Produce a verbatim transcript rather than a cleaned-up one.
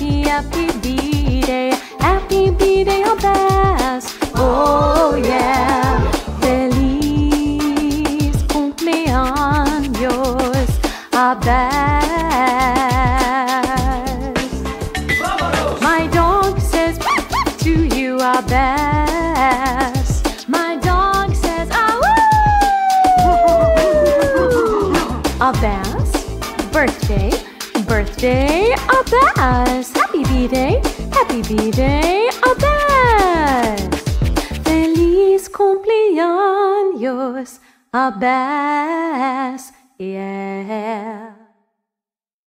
happy, happy B-Day. Happy B-Day, Abass. Oh yeah. Feliz cumpleaños, Abass. My dog says to you, Abass. My dog says, ah, Abass, birthday, birthday, Abass. Happy B-Day, happy B-Day, Abass. Feliz cumpleaños, Abass, yeah.